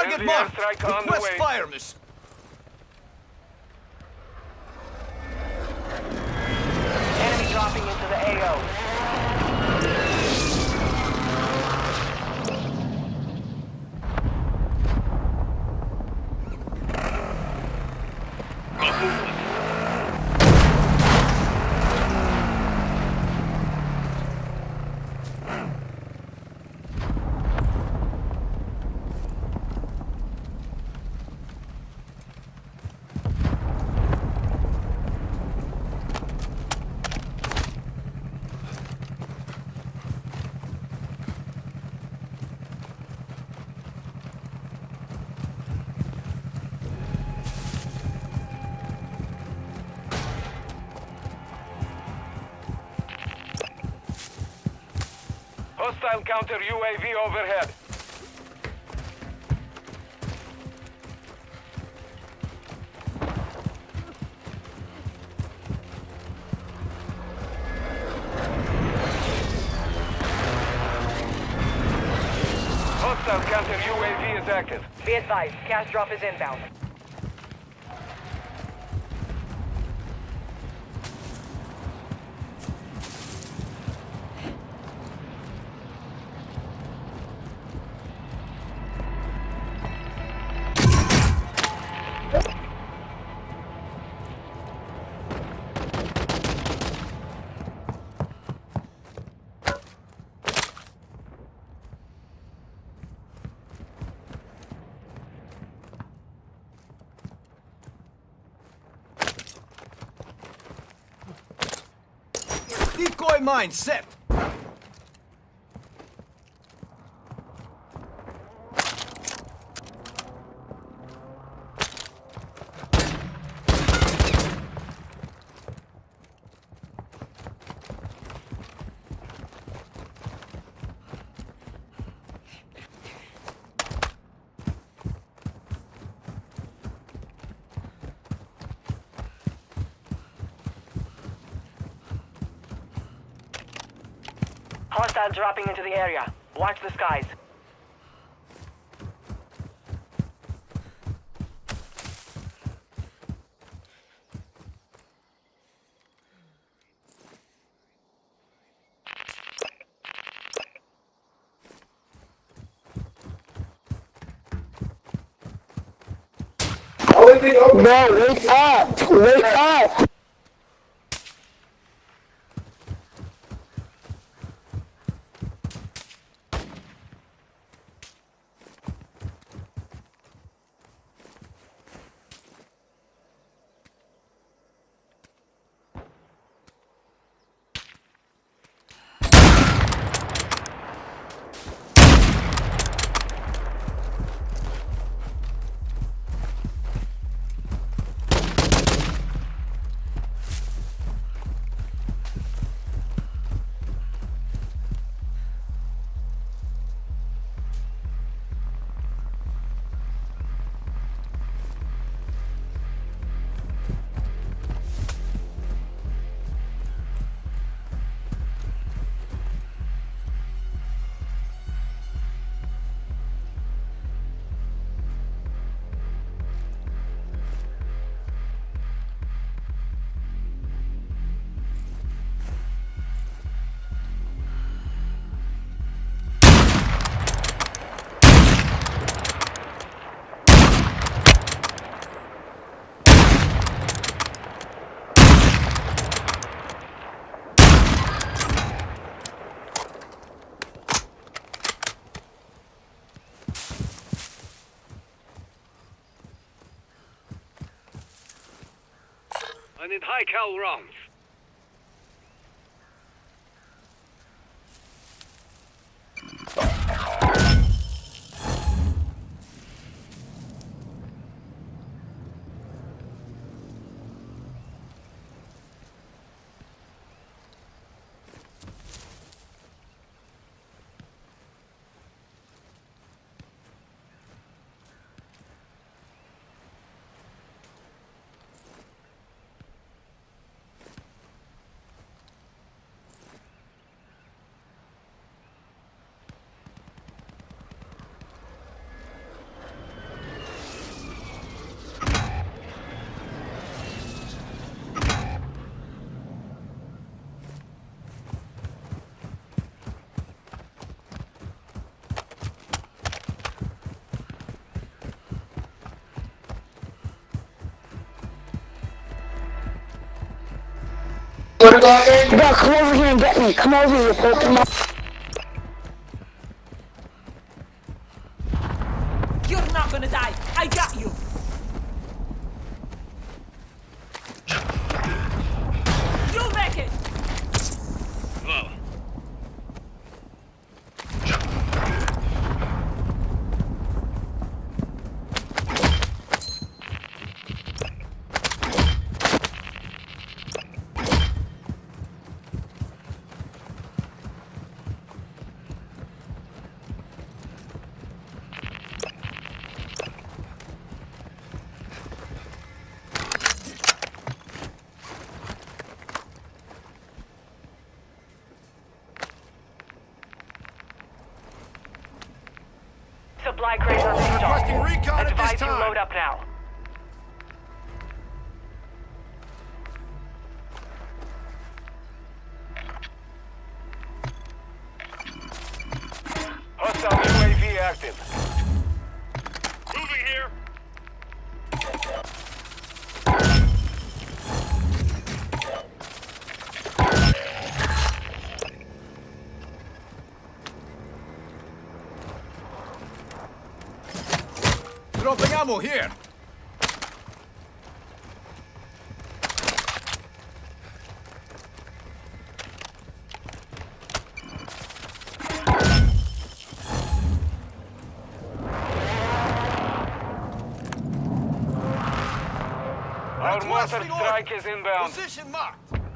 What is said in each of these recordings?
Target marked! airstrike on the Request way. fire, miss. Enemy dropping into the AO. Hostile counter UAV overhead. Hostile counter UAV is active. Be advised, gas drop is inbound. Decoy mine set. Hostile dropping into the area. Watch the skies. No, wake up! Wake up! I need high cal rounds. Bro, come over here and get me. Come over here, Pokemon. You're not gonna die. I got you. You'll make it. Whoa. Supply crates are installed. Requesting recon at this Advise you time. load up now. Hostile UAV active. Moving here. Dropping ammo here. Our mortar strike is inbound. Position marked.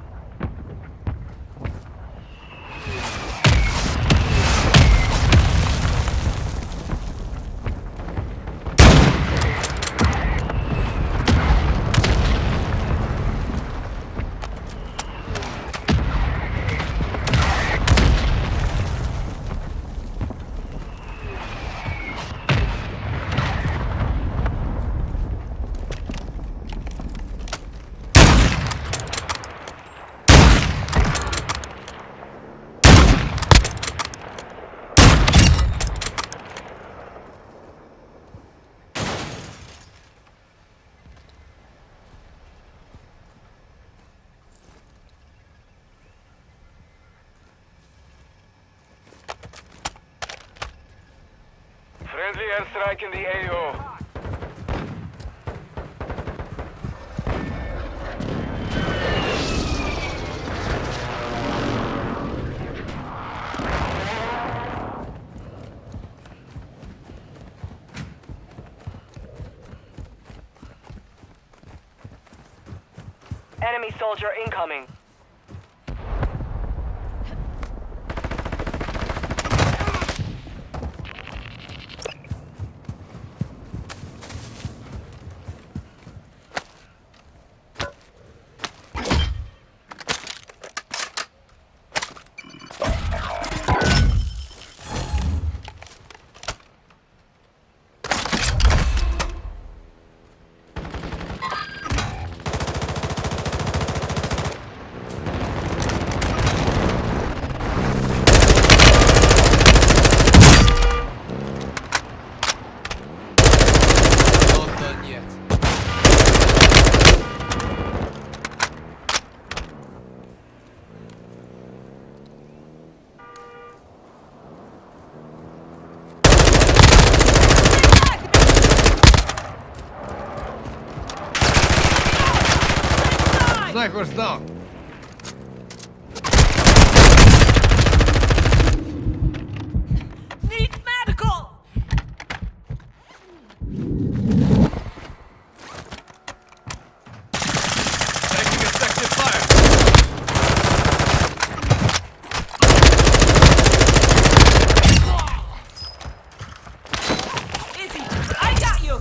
Friendly airstrike in the AO. Enemy soldier incoming. Not done yet. Sniper's down. Need medical. Taking effective fire. Easy. I got you.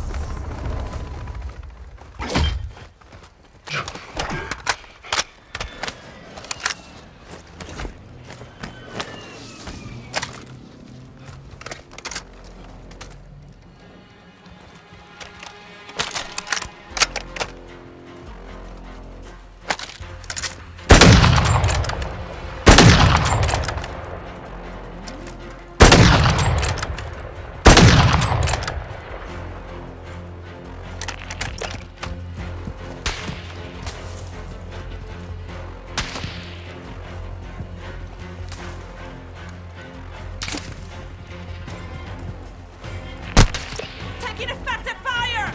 Taking effective fire!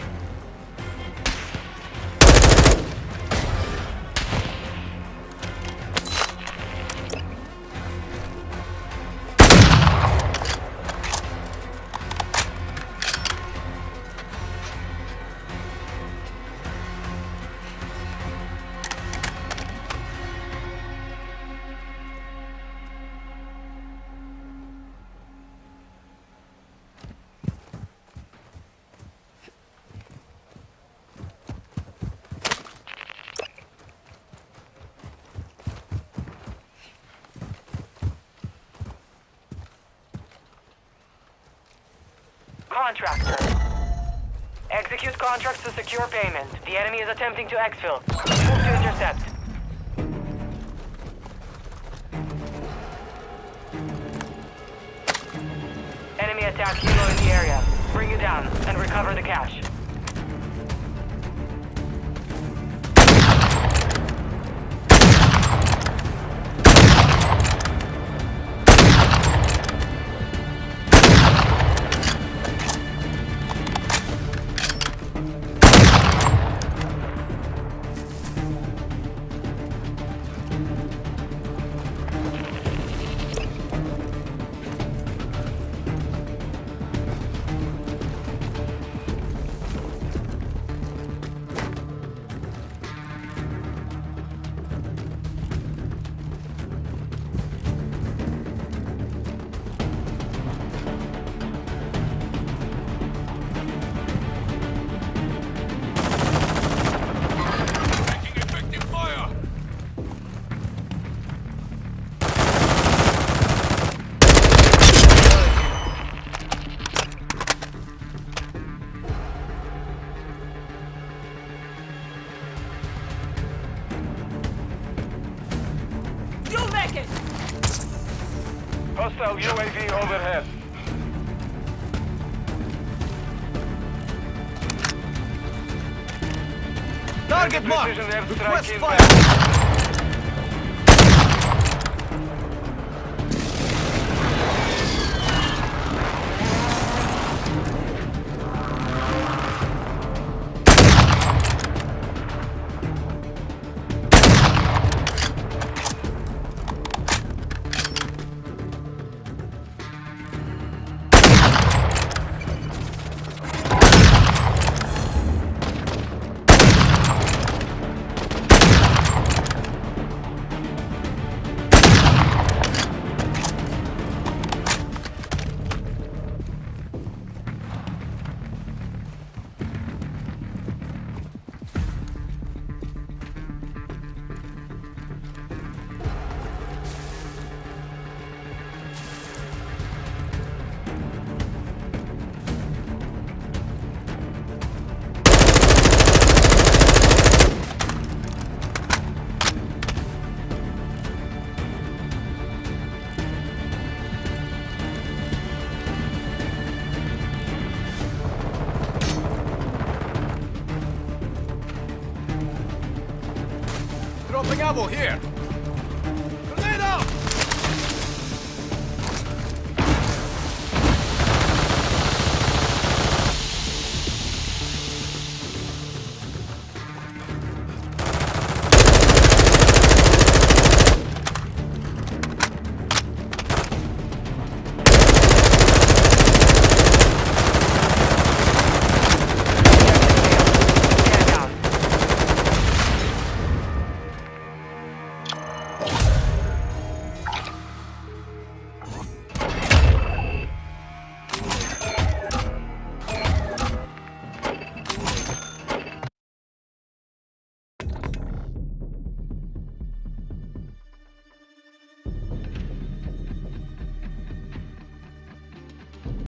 Contractor. Execute contracts to secure payment. The enemy is attempting to exfil. Move to intercept. Enemy attack helo in the area. Bring it down and recover the cash. Hostile UAV overhead. Target marked! Precision airstrike Request inbound. fire! Dropping ammo here!